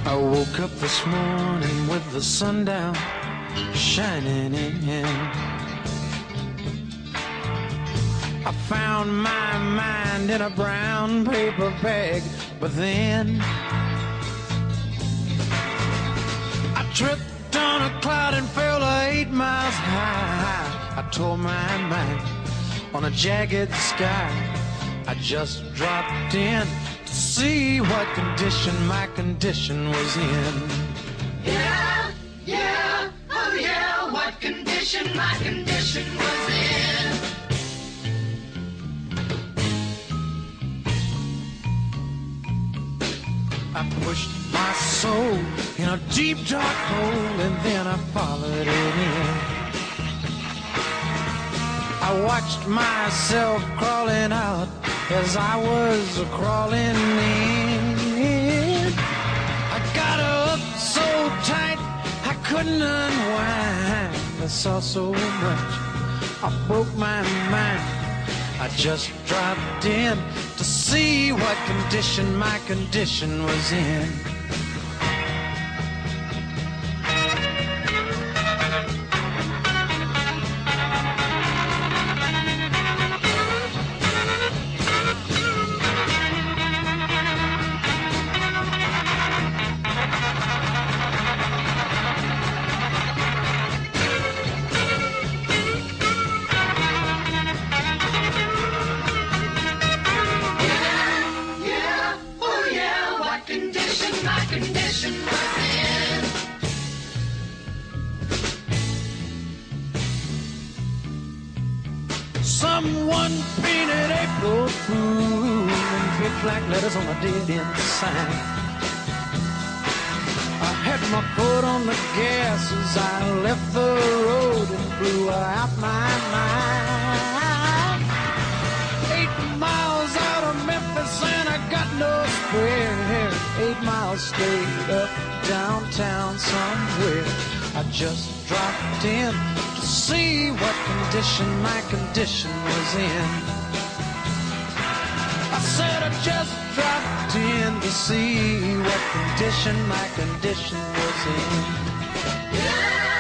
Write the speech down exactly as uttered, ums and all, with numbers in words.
I woke up this morning with the sun down shining in. I found my mind in a brown paper bag, but then I tripped on a cloud and fell eight miles high. I tore my mind on a jagged sky. I just dropped in to see what condition my condition was in. Yeah, yeah, oh yeah, what condition my condition was in. I pushed my soul in a deep dark hole and then I followed it in. I watched myself crawling out as I was crawling in. I got up so tight I couldn't unwind. I saw so much, I broke my mind. I just dropped in to see what condition my condition was in. Someone painted April Fool in big black letters on a dead-end sign. I had my foot on the gas as I left the road and blew out my mind. Eight miles out of Memphis and I got no spare. Eight miles straight up downtown somewhere. I just dropped in to see what condition my condition was in. I said I just dropped in to see what condition my condition was in. Yeah.